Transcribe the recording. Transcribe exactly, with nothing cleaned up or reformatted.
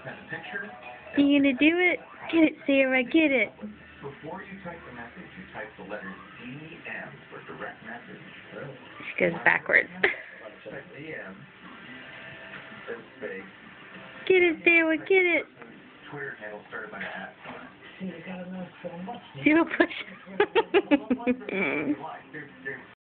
Send a picture. You gonna do it? Get it, Sarah, get it. Before you type the message, you type the letter D M for direct message. She goes backwards. Type D M. Then space. Get it, Sarah, get it. Twitter handle started by an at sign. Zero push. Like, there's, there's